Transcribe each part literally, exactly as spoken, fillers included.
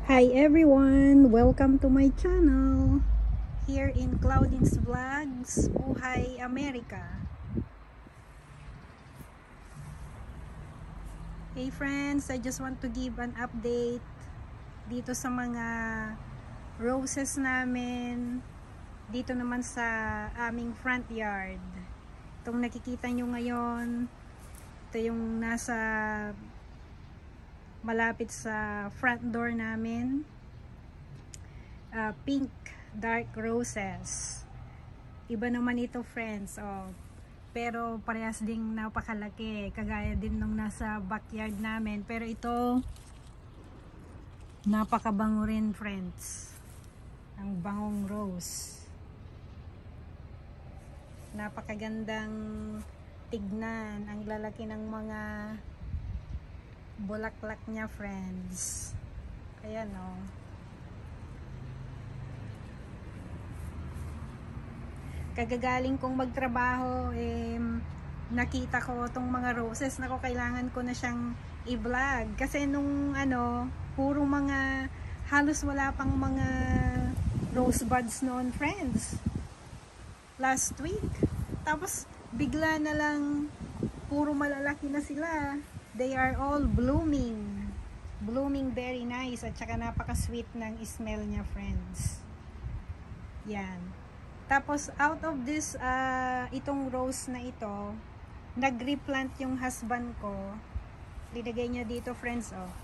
Hi everyone! Welcome to my channel! Here in Claudines Vlogs, Buhay Amerika. Hey friends, I just want to give an update dito sa mga roses namin dito naman sa aming front yard. Itong nakikita nyo ngayon, ito yung nasa malapit sa front door namin. Uh, pink dark roses. Iba naman ito friends. Oh. Pero parehas ding napakalaki. Kagaya din nung nasa backyard namin. Pero ito napakabango rin friends. Ang bangong rose. Napakagandang tignan. Ang lalaki ng mga bulaklak niya friends. Ayan o. Oh. Kagagaling kong magtrabaho, eh, nakita ko tong mga roses. Nako, kailangan ko na siyang i-vlog. Kasi nung ano, puro mga, halos wala pang mga rose buds noon friends. Last week. Tapos, bigla na lang, puro malalaki na sila. They are all blooming. Blooming very nice. At saka napaka-sweet ng smell niya, friends. Yan. Tapos, out of this, uh, itong rose na ito, nag-replant yung husband ko. Linagay niya dito, friends, oh.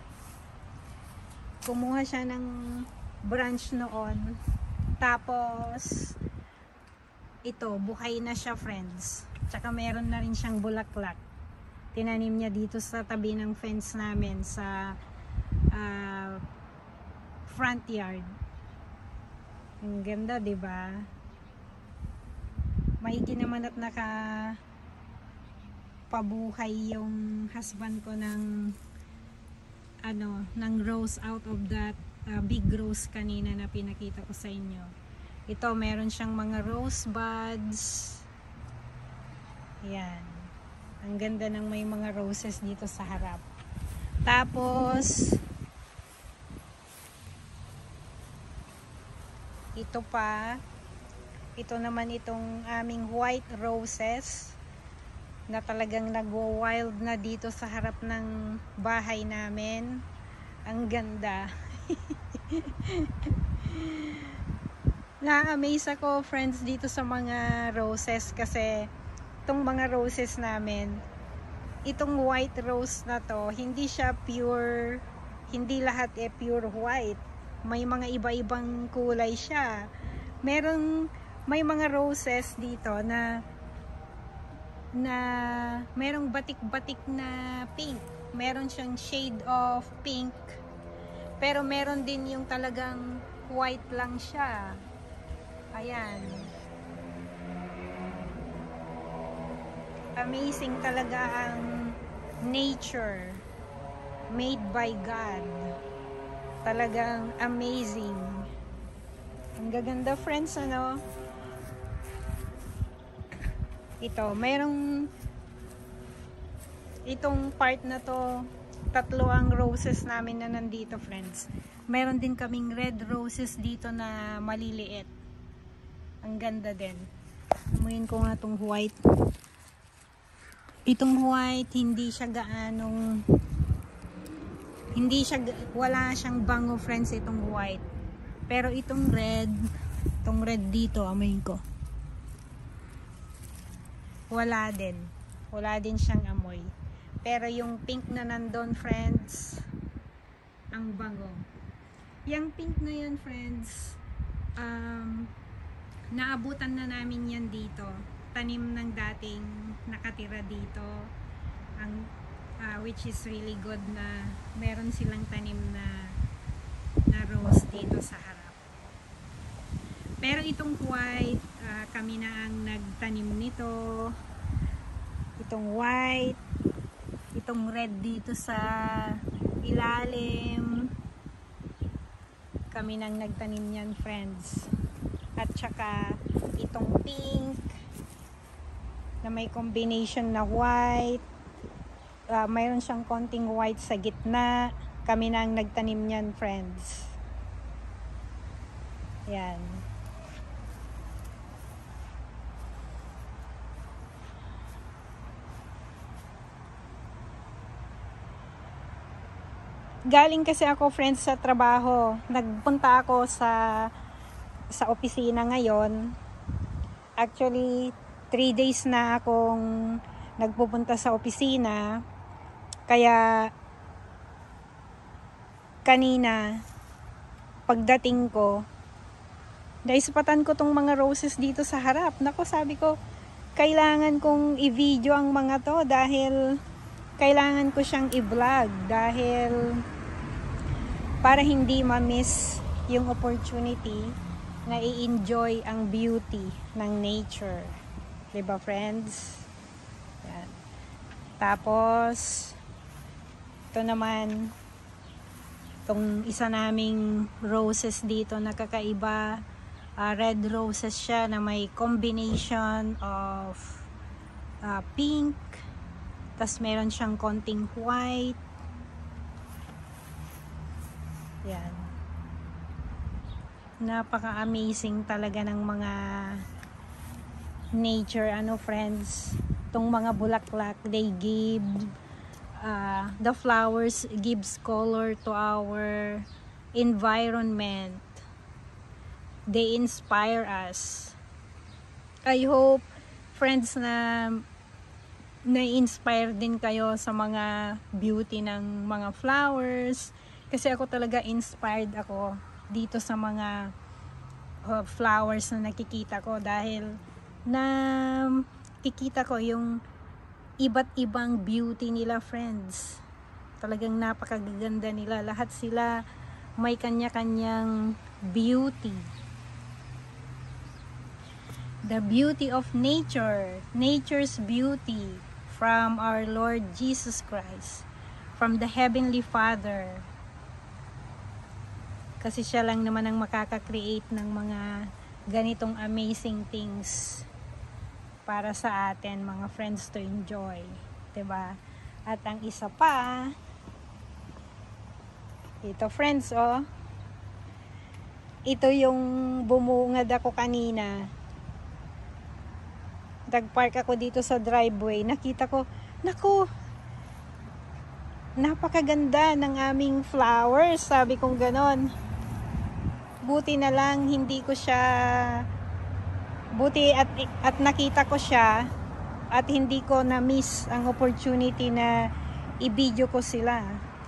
Kumuha siya ng branch noon. Tapos, ito, buhay na siya, friends. Tsaka meron na rin siyang bulaklak. Tinanim niya dito sa tabi ng fence namin sa uh, front yard. Ang ganda, 'di ba? Maigi naman at naka pabuhay yung husband ko ng ano, ng rose out of that uh, big rose kanina na pinakita ko sa inyo. Ito, meron siyang mga rose buds. Yan. Ang ganda ng may mga roses dito sa harap. Tapos, ito pa, ito naman itong aming white roses na talagang nagwo-wild na dito sa harap ng bahay namin. Ang ganda. Na-amaze ako, friends, dito sa mga roses kasi itong mga roses namin, itong white rose na to, hindi siya pure, hindi lahat eh pure white. May mga iba-ibang kulay siya. Merong, may mga roses dito na, na, merong batik-batik na pink. Meron siyang shade of pink. Pero meron din yung talagang white lang siya. Ayan. Amazing talaga ang nature made by God. Talagang amazing. Ang gaganda friends, ano? Ito, mayroong itong part na to, tatlo ang roses namin na nandito friends. Meron din kaming red roses dito na maliliit. Ang ganda din. Amuyin ko nga tong white. Itong white, hindi siya gaanong, hindi siya, wala siyang bango friends itong white. Pero itong red, itong red dito, amoyin ko. Wala din. Wala din siyang amoy. Pero yung pink na nandun friends, ang bango. Yung pink na yan friends, um, naabutan na namin yan dito. Tanim ng dating nakatira dito, ang uh, which is really good na meron silang tanim na na rose dito sa harap. Pero itong white, uh, kami na ang nagtanim nito. Itong white, itong red dito sa ilalim, kami nang nagtanim niyan friends. At saka itong pink na may combination na white, uh, mayroon siyang konting white sa gitna. Kami na ang nagtanim niyan, friends. Yan. Galing kasi ako, friends, sa trabaho. Nagpunta ako sa sa opisina ngayon. Actually, three days na akong nagpupunta sa opisina. Kaya kanina pagdating ko, naispatan ko tong mga roses dito sa harap. Nako, sabi ko, kailangan kong i-video ang mga to dahil kailangan ko siyang i-vlog dahil para hindi ma-miss yung opportunity na i-enjoy ang beauty ng nature. Diba, friends? Yan. Tapos ito naman, itong isa naming roses dito na kakaiba. Uh, red roses siya na may combination of uh, pink, tas meron siyang konting white. Yan. Napaka-amazing talaga ng mga nature, ano, friends. Itong mga bulaklak, they give uh, the flowers gives color to our environment. They inspire us. I hope, friends, na na-inspire din kayo sa mga beauty ng mga flowers. Kasi ako talaga inspired ako dito sa mga uh, flowers na nakikita ko dahil na kikita ko yung iba't ibang beauty nila, friends. Talagang napakaganda nila. Lahat sila may kanya-kanyang beauty. The beauty of nature, nature's beauty from our Lord Jesus Christ, from the Heavenly Father. Kasi siya lang naman ang makaka-create ng mga ganitong amazing things para sa atin, mga friends, to enjoy. Diba? At ang isa pa, ito, friends, oh. Ito yung bumungad ako kanina. Nag-park ako dito sa driveway. Nakita ko, naku, napakaganda ng aming flowers. Sabi kong ganon. Buti na lang hindi ko siya buti at, at nakita ko siya at hindi ko na-miss ang opportunity na i-video ko sila.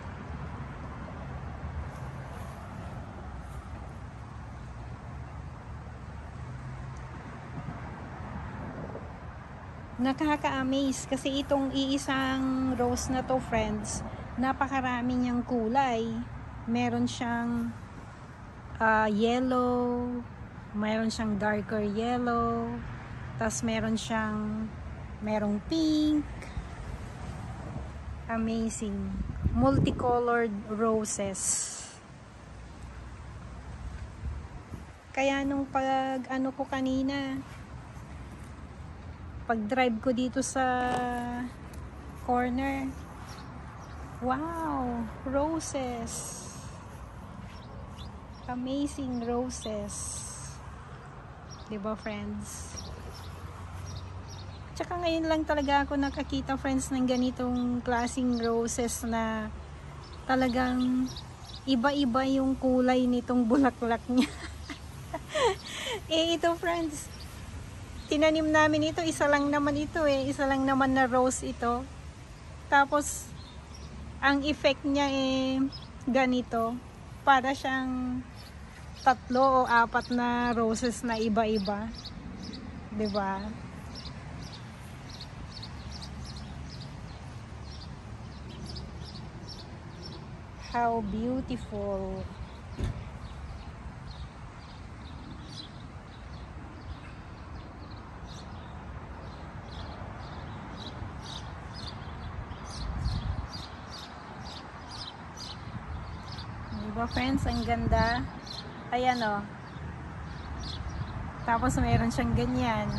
Nakaka-amaze kasi itong iisang rose na to, friends, napakarami niyang kulay. Meron siyang Uh, yellow, mayroon siyang darker yellow, tas meron siyang merong pink. Amazing, multicolored roses. Kaya nung pag ano ko kanina, pag drive ko dito sa corner, wow, roses. Amazing roses. Diba, friends? Tsaka ngayon lang talaga ako nakakita, friends, ng ganitong klaseng roses na talagang iba-iba yung kulay nitong bulaklak niya. Eh, ito, friends, tinanim namin ito. Isa lang naman ito eh. Isa lang naman na rose ito. Tapos, ang effect niya eh ganito. Para siyang tatlo o apat na roses na iba-iba. Diba? How beautiful. Diba, friends? Ang ganda. Ayan, o. Tapos mayroon siyang ganyan.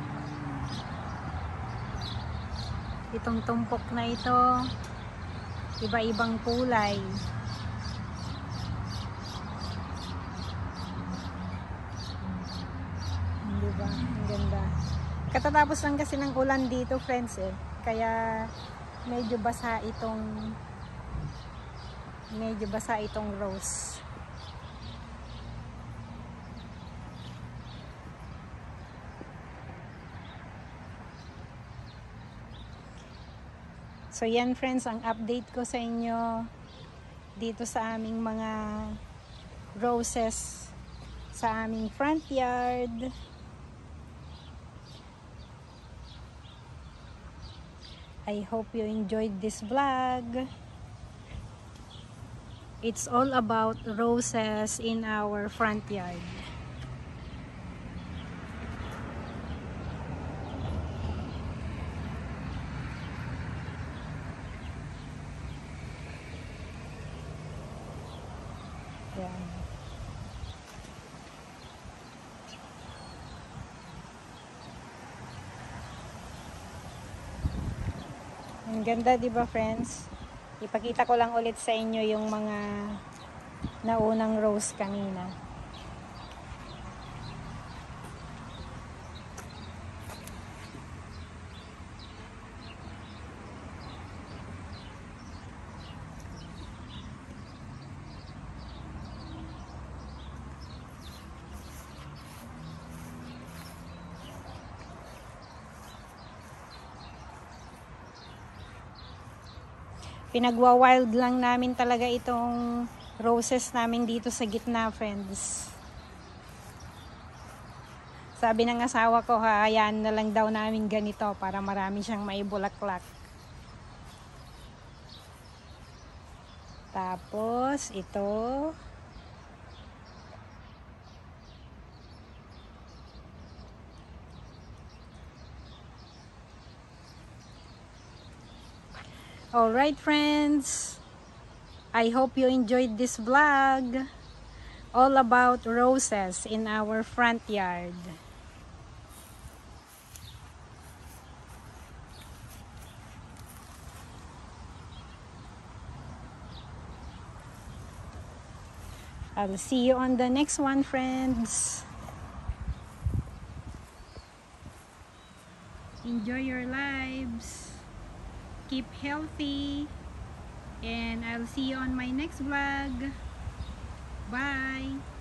Itong tumpok na ito. Iba-ibang kulay. Diba? Ang ganda. Katatapos lang kasi ng ulan dito, friends eh. Kaya medyo basa itong medyo basa itong rose. So yan friends, ang update ko sa inyo dito sa aming mga roses sa aming front yard. I hope you enjoyed this vlog. It's all about roses in our front yard. Yan. Ang ganda, 'di ba, friends? Ipakita ko lang ulit sa inyo yung mga naunang rose kanina. Pinagwa-wild lang namin talaga itong roses namin dito sa gitna, friends. Sabi ng asawa ko, hayaan na lang daw namin ganito para marami siyang maibulaklak. Tapos, ito. Alright friends, I hope you enjoyed this vlog all about roses in our front yard. I'll see you on the next one, friends. Enjoy your lives. Keep healthy, and I'll see you on my next vlog. Bye.